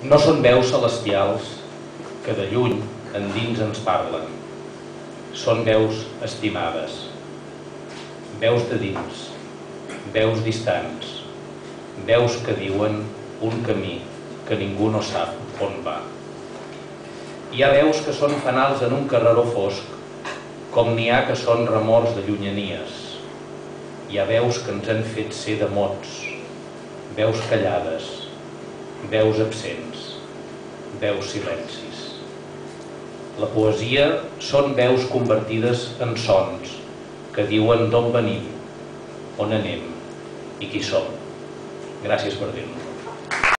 No són veus celestials que de lluny endins ens parlen. Són veus estimades, veus de dins, veus distants, veus que diuen un camí que ningú no sap on va. Hi ha veus que són fanals en un carreró fosc, com n'hi ha que són remors de llunyanies. Hi ha veus que ens han fet ser de mots, veus callades, veus absents, veus silencis. La poesia són veus convertides en sons que diuen d'on venim, on anem i qui som. Gràcies per dir-nos.